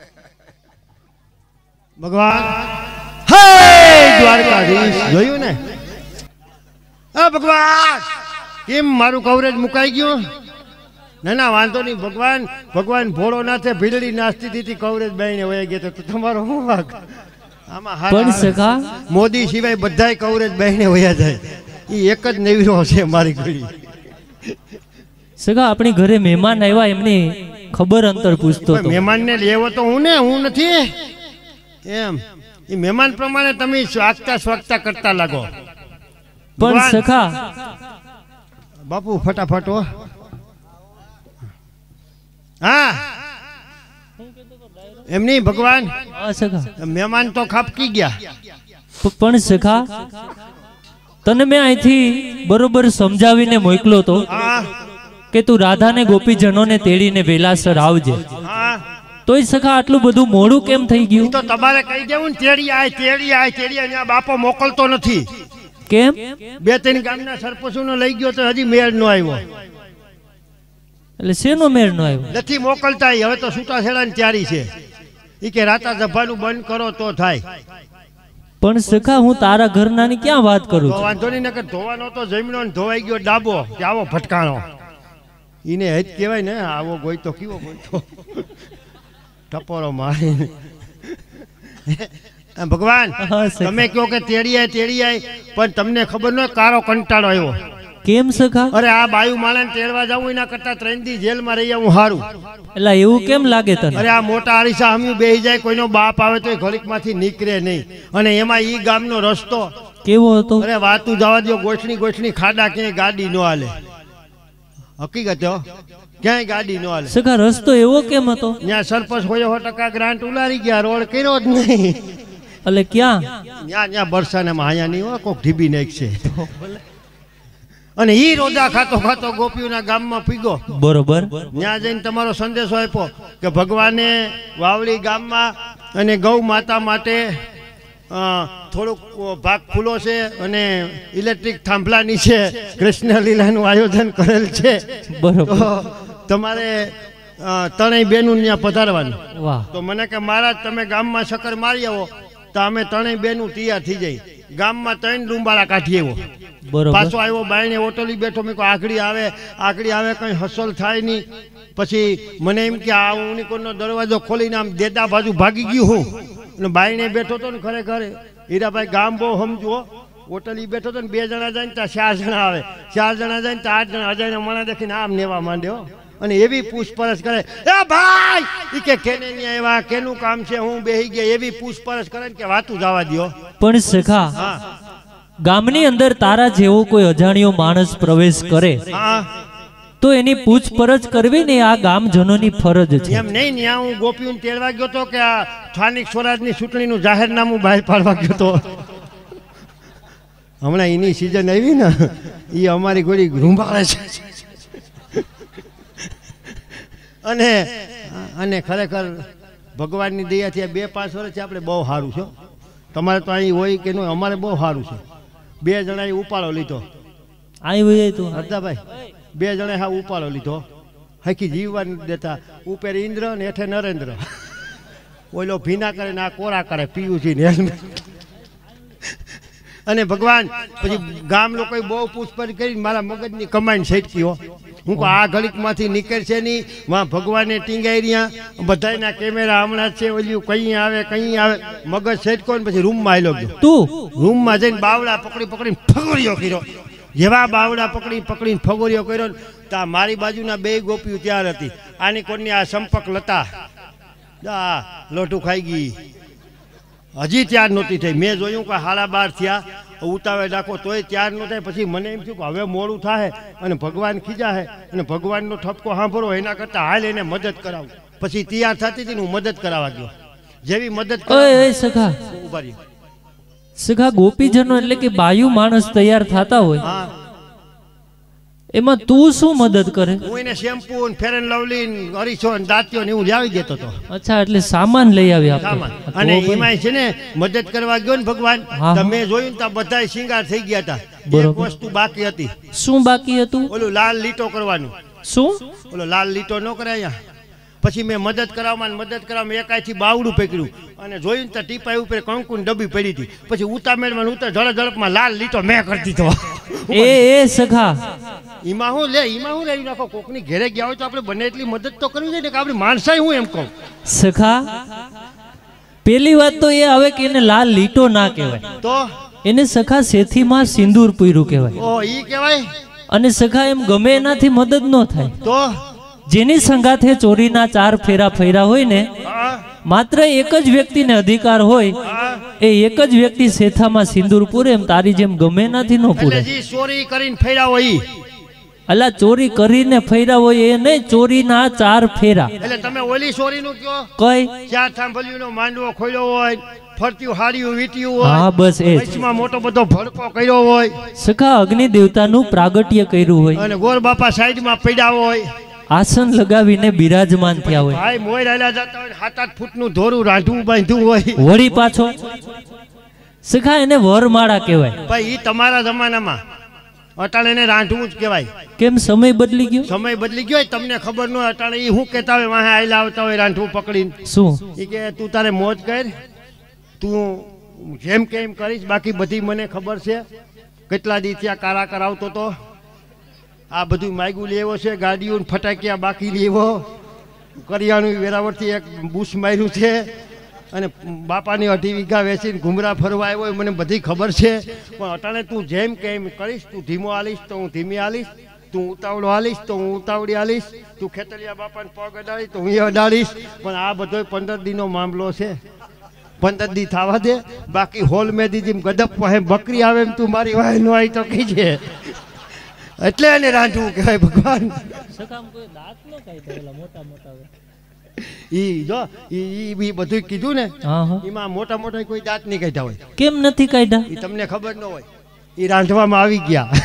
ભગવાન હે દ્વારકાધીશ જોયું ને? હા ભગવાન, કેમ મારું કવરેજ મુકાઈ ગયું? ના ના વાંધો નહીં ભગવાન. ભગવાન ભોળો નાથે ભીલડી નાસ્તી દીધી કવરેજ બાઈને વહી ગયો તો તમારો શું વાગ? આમાં પણ સખા મોદી સિવાય બધાય કવરેજ બાઈને વયા જાય. એ એક જ નેવીરો છે મારી ઘડી. સગા આપણી ઘરે મહેમાન આવ્યા, એમની ખબર અંતર પૂછતો હતો. મહેમાનને લેવો તો હું ને, હું નથી એમ. એ મહેમાન પ્રમાણે તમે સ્વાગતા સ્વાગતા કરતા લાગો. પણ સખા બાપુ ફટાફટ હો. હા એમ નહીં ભગવાન, હા સખા મહેમાન તો ખાપકી ગયા. પણ સખા તને મેં અહીંથી બરોબર સમજાવીને મોકલો તો હા કે તું રાધાને ગોપીજનોને તેડીને વેલાસર આવજે. હા તોય સખા આટલું બધું મોડું કેમ થઈ ગયું? તો તમારે કહી દેવું ને, તેડી આય તેડી આય તેડી આય. ત્યાં બાપો મોકલતો નથી. કેમ? બે ત્રણ ગામના સરપંચોનો લઈ ગયો તો હજી મેળ નો આવ્યો. એટલે શેનો મેળ નો આવ્યો? નથી મોકલતા. હવે તો છૂટાછેડાની તૈયારી છે. એ કે રાતા સભાનું બંધ કરો તો થાય. પણ સખા હું તારા ઘરનાની ક્યાં વાત કરું તો છું? વાંધો નહીં, નકર ધોવાનો તો જમીનો ને ધોવાઈ ગયો ડાબો કે આવો ભટકાણો. ઈને હેત કહેવાય ને, આવો ગોઈ તો કેવો ગોઈ તો ટપોરો મારી. ભગવાન હા, સખા. તમે કહો કે તેડી આય તેડી આય, પણ તમને ખબર ન કારો કંટાળો આવ્યો. કેમ સખા? અરે આ બાયુ માળાને તેડવા જાવું એના કરતા ત્રણ દી જેલમાં રહી હું હારું. એટલે એવું કેમ લાગે તને? અરે આ મોટા અરીસા હમ્યું બેહી જાય, કોઈનો બાપ આવે તો ઘડીકમાંથી નીકળે નહીં. અને એમાં ઈ ગામનો રસ્તો કેવો હતો? અરે વાતું જવા દો, ગોઠણી ગોઠણી ખાડા ક્યાંય ગાડી ન હાલે. હકીકત હો, ક્યાંય ગાડી ન હાલે. સખા રસ્તો એવો કેમ હતો? ત્યાં સરપંચ હોય સો ટકા ગ્રાન્ટ ઉલારી ગયા, રોડ કર્યો જ નહીં. એટલે ક્યાં? ત્યાં ત્યાં બરસાનામાં અહીંયા નહીં હોય, કોક ઢીબી નાખશે. અને ઈ રોજા ખાતો ખાતો ગોપીઓના ગામમાં પીગો. બરોબર. ત્યાં જઈને તમારો સંદેશો આપ્યો કે ભગવાને વાવડી ગામમાં અને ગૌ માતા માટે થોડુંક ભાગ ખુલ્લો છે અને ઇલેક્ટ્રિક થાંભલા નીચે કૃષ્ણ લીલાનું આયોજન કરેલ છે. બરોબર. તો તમારે ત્રણેય બેનું ત્યાં પધારવાનું. વાહ. તો મને કે મહારાજ તમે ગામમાં ચક્કર મારી આવો તો અમે ત્રણેય બેનું તૈયાર થઈ જાય. ગામમાં ત્રણ ડુંબાળા કાઢી આવ્યો. બરોબર. પાછો આવ્યો, બાયણે ઓટલી બેઠો. મેં કહું આગળી આવે આગળી આવે કઈ હસલ થાય નહીં. પછી મને એમ કે આ ઉનિકોનો દરવાજો ખોલીને આમ દેદા બાજુ ભાગી ગયું હું. અને બાયણે બેઠો હતો ને, ખરેખર હીરાભાઈ ગામ બહુ સમજુ. ઓટલી બેઠો હતો ને, બે જણા જાય ને ત્યાં ચાર જણા આવે, ચાર જણા જાય ને ત્યાં આઠ જણા અજાયને મને દેખીને આમ નેવા માંડ્યો. અને એવી પૂછપરછ કરે, એ ભાઈ ઈ કે કેને ન્યા આવ્યા, કેનું કામ છે, હું બેહી ગયા, એવી પૂછપરછ કરે કે વાતું જવા દ્યો. પણ સખા હા ગામની અંદર તારા જેવો કોઈ અજાણ્યો માણસ પ્રવેશ કરે હા તો એની પૂછપરછ કરવી ને આ ગામજનોની ફરજ છે. એમ નહીં, ત્યાં હું ગોપીઓને તેડવા ગયો તો કે આ સ્થાનિક સ્વરાજની ચૂંટણીનું જાહેરનામું બહાર પાડવા ગયો તો. હમણાં એની સિઝન આવી ને, એ અમારી ગોળી રૂંબાળે છે. અને અને ખરેખર ભગવાનની દયાથી આ બે પાંચ વર્ષથી આપણે બહુ સારું છે. તમારે તો અહીં હોય કે નહીં, અમારે બહુ સારું છે. બે જણાએ ઉપાડો લીધો. આઈ હોય તું હરદાભાઈ બે જણાએ હા ઉપાડો લીધો. હાકી જીવવા નથી દેતા. ઉપર ઇન્દ્ર ને હેઠે નરેન્દ્ર. ઓલો ભીના કરે ને આ કોરા કરે, પીયુસી ને અને ભગવાન પછી ગામ લોકોએ બહુ પૂછપરછ કરી મારા મગજની કમાઈને છેટકી હો. હું કહું આ ઘડીકમાંથી નીકળશે નહીં. વાં ભગવાને ટીંગાઈ રહ્યા, બધાના કેમેરા હમણાં જ છે, ઓલું કઈ આવે કઈ આવે, મગજ છેટકો ને પછી રૂમમાં આવેલો ગયો. તું રૂમમાં જઈને બાવડા પકડી પકડીને ફગોરીઓ કર્યો. જેવા બાવડા પકડી પકડીને ફગોરીઓ કર્યો ને ત્યાં મારી બાજુના બે ગોપીઓ ત્યાર હતી. આની કોની આ સંપર્ક લતા આ લોટું ખાઈ ગઈ, હજી ત્યાર નહોતી થઈ. મેં જોયું કે હાડા બાર થયા, ઉતાવે રાખો તોય ત્યાર ન થાય. પછી મને એમ થયું કે હવે મોડું થાય અને ભગવાન ખીજા હે અને ભગવાનનો ઠપકો સાંભળો, એના કરતાં હાલ એને મદદ કરાવું. પછી તૈયાર થતી હતી ને હું મદદ કરાવવા ગયો. જેવી મદદ ઓય સખા ઉભા રહી. સખા ગોપીજનો એટલે કે બાયુ માણસ તૈયાર થતા હોય હા એમાં તું શું મદદ કરે? હું એને શેમ્પુ ને ફેર એન્ડ લવલી ને અરીસો ને દાંતિયો ને એવું લાવી દેતો હતો. અચ્છા, એટલે સામાન લઈ આવ્યા સામાન. અને એમાં છે ને મદદ કરવા ગયો ને ભગવાન, તમે જોયું ને ત્યાં બધા શિંગાર થઈ ગયા હતા. એક વસ્તુ બાકી હતી. શું બાકી હતું? ઓલું લાલ લીટો કરવાનું. શું? ઓલો લાલ લીટો ન કરાય. પછી મેં મદદ કરવામાં મદદ કરવામાં એકાઈથી બાવડું પકડ્યું અને જોયું ને ટીપા ઉપર કંકુ ની ડબ્બી પડી હતી. પછી ઉતામેળમાં ઉતર ઝડપ ઝડપમાં લાલ લીટો મેં કરી દીધો. એ એ સખા, એમાં હું લે એમાં હું રહી નાખો. કોકની ઘરે ગયા હોય તો આપણે બને એટલી મદદ તો કરવી જોઈએ ને કે આપણી માણસાઈ. હું એમ કહું સખા, પેલી વાત તો એ આવે કે એને લાલ લીટો ના કહેવાય, તો એને સખા સેથીમાં સિંદૂર પૂર્યું કહેવાય. ઓ ઈ કહેવાય. અને સખા એમ ગમે એનાથી મદદ ન થાય. તો જેની સંગાથે ચોરીના ચાર ફેરા ફેરા હોય ને, માત્ર એક જ વ્યક્તિને અધિકાર હોય, એ એક જ વ્યક્તિ સેથામાં સિંદૂર પૂરે. એમ તારી જેમ ગમે એનાથી ન પૂરે. ચોરી કરીને ફેરા હોય, અલા ચોરી કરીને ફેરા હોય એ નહીં, ચોરીના ચાર ફેરા. એટલે તમે ઓલી ચોરી નું કયો? કઈ ચાર થાંભલિયું નો માંડવો ખોલ્યો હોય, ફરતી હાડીયું વીટ્યું હોય, હા બસ એ વચમાં મોટો બધો ભડકો કર્યો હોય, સખા અગ્નિ દેવતાનું પ્રાગટ્ય કર્યું હોય, અને ગોર બાપા સાઈડમાં પડ્યા હોય, આસન લગાવીને બિરાજમાન થયા હોય, ભાઈ મોય રાયલા જતા હોય, સાત આઠ ફૂટ નું ધોરું રાંધવું બાંધ્યું હોય, વળી પાછો સખા એને વરમાળા કહેવાય. ભાઈ ઈ તમારા જમાનામાં અટાણે એને રાંધવું જ કહેવાય. કેમ સમય બદલી ગયો? સમય બદલી ગયો, તમને ખબર ન હોય. અટાણે ઈ શું કહેતા હોય, વાહે આયલા આવતા હોય રાંધવું પકડીને. શું? ઈ કે તું તારે મોજ કર, તું જેમ કે એમ કરીશ, બાકી બધી મને ખબર છે. કેટલા દી ત્યાં કારા કરાવતો તો, આ બધું માયગું લેવો છે, ગાડીઓ ફટાકિયા બાકી લેવો, કરિયાણું વેરાવળથી એક બુશ માર્યું છે, અને બાપાની અઢી વીઘા વેચીને ઘુમરા ફરવા આવ્યો હોય, મને બધી ખબર છે. પણ અટાણે તું જેમ કે એમ કરીશ, તું ધીમો હાલીશ તો હું ધીમી હાલીશ, તું ઉતાવળો હાલીશ તો હું ઉતાવળી હાલીશ, તું ખેતરિયા બાપાને પગ અડાડીશ તો હું અડાડીશ. પણ આ બધો પંદર દિનનો મામલો છે. પંદર દી થવા દે, બાકી હોલ મેં દીધી ગદપ પાસે બકરી આવે એમ તું મારી વાય નો આવી તો કીજે. એટલે એને રાંધવું કહેવાય ભગવાન. ઈ જો ઈ ઈ બધું કીધું ને, એમાં મોટા મોટા કોઈ દાંત નહીં કાઢ્યા હોય. કેમ નથી કાઢ્યા? ઈ તમને ખબર ન હોય. ઈ રાંધવામાં આવી ગયા,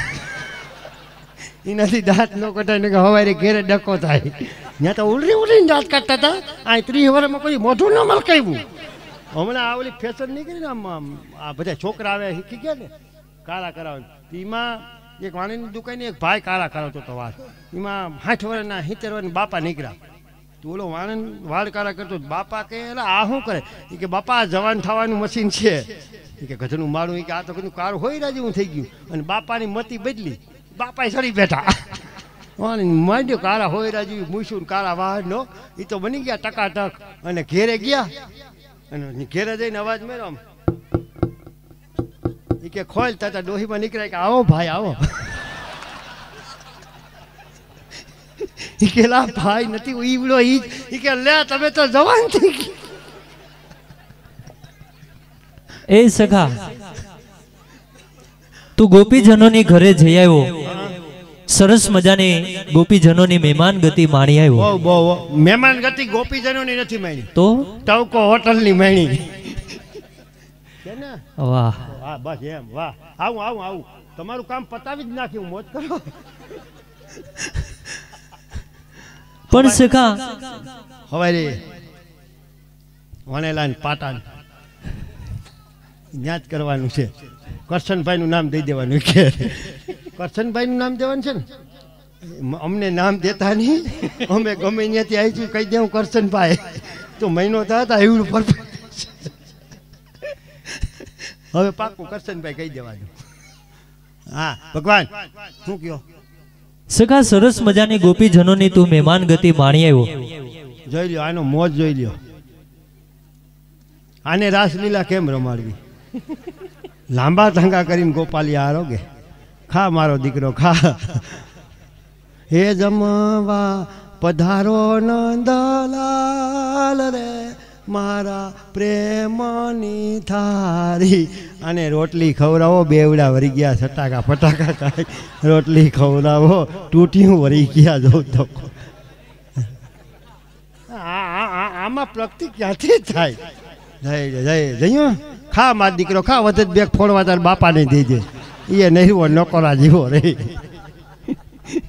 એનાથી દાંત ન કઢાય ને કે હવારે ઘેરે ડકો થાય. ત્યાં તો ઉલરી ઉલરીને દાંત કાઢતા હતા. આ ત્રીસ વર્ષમાં કોઈ મોઢું ન મલકાવ્યું. હમણાં આ ઓલી ફેશન નીકળી ને, આમ આ બધા છોકરા આવે શીખી ગયા ને કાળા કરાવે. એમાં એક વાણીની દુકાને એક ભાઈ કાળા કરાવતો હતો વાળ. એમાં સાઠ વર્ષના સિત્તેર વર્ષના બાપા નીકળ્યા. તો ઓલો વાણ વાળ કાળા કરતો, બાપા કે એટલે આ શું કરે? એ કે બાપા જવાન થવાનું મશીન છે. એ કે ગધનું મારું. એ કે આ તો બધું કાળું હોય રાજી હું થઈ ગયું. અને બાપાની મતી બદલી, બાપા સડી બેઠા. માંડ્યો કાળા હોય રાજી મૂછું કાળા વાહનો. એ તો બની ગયા ટકાટક. અને ઘેરે ગયા, અને ઘેરે જઈને અવાજ મેળો આમ, એ કે ખોલ તાતા ડોહીમાં નીકળાય કે આવો ભાઈ આવો. ઈ કે લા ભાઈ નથી ઈવડો ઈ ઈ કે લે તમે તો જવાન થઈ ગયા. એ સખા, તું ગોપીજનોની ઘરે જઈ આવ્યો, સરસ મજાની ગોપીજનોની મહેમાન ગતિ માણી આવ્યો. બહુ બહુ મહેમાન ગતિ ગોપીજનોની નથી માણી, તો ટવકો હોટલની માણી. વાહ વાહ, બસ એમ વાહ. આવું આવું આવું તમારું કામ પતાવી જ નાખ્યું, મોજ કરો. પણ સખા હવારે વણેલા પાટાન યાદ કરવાનું છે. કરશનભાઈ નું નામ દઈ દેવાનું કે કરશનભાઈ નું નામ દેવાનું છે ને. અમને નામ દેતા નહીં, અમે ગમે ત્યાંથી આવીશું કહી દેવું કરશનભાઈ. તો મહિનો થતા એવું પરફેક્ટ. હવે પાકું કરશનભાઈ કહી દેવાનું. હા ભગવાન શું કયો? સખા સરસ મજાની ગોપીજનોની તું મહેમાન ગતિ માણી આવ્યો. જોઈ લ્યો આનો મોજ જોઈ લ્યો. આને રાસલીલા કેમ રમાડવી? લાંબા ધાંગા કરીને ગોપાલિયા આરોગે. ખા મારો દીકરો ખા. હે જમવા પધારો નંદલાલ રે મારા પ્રેમની થારી. અને રોટલી ખવડાવો, બેવડા વરી ગયા, સટાકા ફટાકા ખાય. રોટલી ખવડાવો, તૂટ્યું વરી ગયા. જો તો આમાં પ્રગતિ ક્યાંથી થાય? જય જય જયો ખા માર દીકરો ખા. વધે બેગ ફોડવા તાર બાપાને દેજે. એ નહીં નકોરા જીવો રે.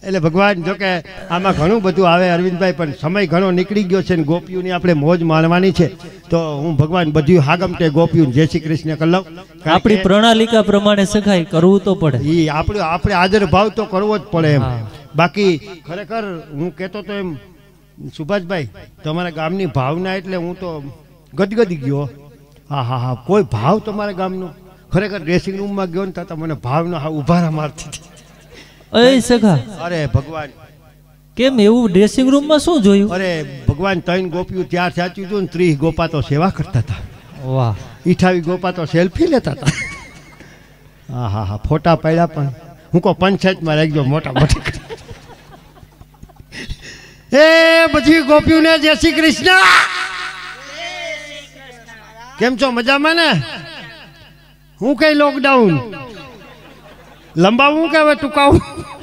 એટલે ભગવાન જો કે આમાં ઘણું બધું આવે અરવિંદભાઈ, પણ સમય ઘણો નીકળી ગયો છે ને ગોપીઓની આપણે મોજ માણવાની છે, તો હું ભગવાન બધું હાગમટે ગોપીઓ જય શ્રી કૃષ્ણ કરી લઉં. આપણી પ્રણાલિકા પ્રમાણે સખાય કરવું તો પડે. એ આપણે આપણે આદર ભાવ તો કરવો જ પડે એમ. બાકી ખરેખર હું કહેતો તો એમ સુભાષભાઈ, તમારા ગામની ભાવના એટલે હું તો ગદગદી ગયો. હા હા હા, કોઈ ભાવ તમારા ગામનો ખરેખર ડ્રેસિંગ રૂમમાં ગયો ને તો મને ભાવના હા ઉભારા મારતી હતી. એ સખા, અરે ભગવાન, કેમ એવું ડ્રેસિંગ રૂમમાં શું જોયું? અરે ભગવાન, ત્રણ ગોપીઓ ત્યાર સાચ્યું હતું ને ત્રીસ ગોપા તો સેવા કરતા હતા. વાહ. અઠાવીસ ગોપા તો સેલ્ફી લેતા હતા. હા હા હા, ફોટા પાડ્યા પણ હું કહું પંચાયતમાં રાખજો મોટા મોટા. એ બધી ગોપીઓને જય શ્રી કૃષ્ણ. કેમ છો? મજામાં ને? હું કઈ લોકડાઉન લંબાવું કે હવે ટૂંકાવું?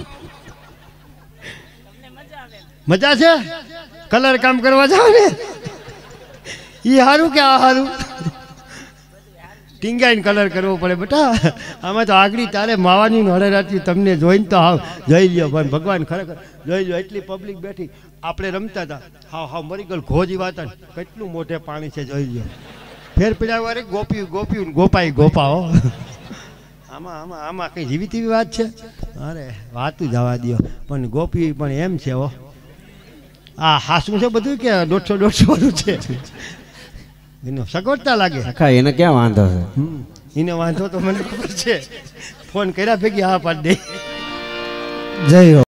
મજા છે? કલર કામ કરવા જાવ ને એ સારું કે આ સારું? ટીંગાઈને કલર કરવો પડે બેટા. આમાં તો આગળ તારે માવાની હળેરાતી તમને જોઈને તો હાવ જોઈ લ્યો ભાઈ. ભગવાન ખરેખર જોઈ લ્યો, એટલી પબ્લિક બેઠી. આપણે રમતા હતા, હાવ હાવ મરી ગયેલ ઘોજી વાત, કેટલું મોઢે પાણી છે જોઈ લ્યો. ફેર પીડા વાળી ગોપી ગોપી ગોપાઈ ગોપાઓ. આમાં આમાં આમાં કઈ જીવી તેવી વાત છે? અરે વાતું જવા દો, પણ ગોપી પણ એમ છે હો. આ હાસું છે બધું કે દોઢસો દોઢસો વાળું છે? એનો સગવડતા લાગે. આખા એને ક્યાં વાંધો છે? એને વાંધો તો મને ખબર છે, ફોન કર્યા ભેગી હા પાડી દે. જય હો.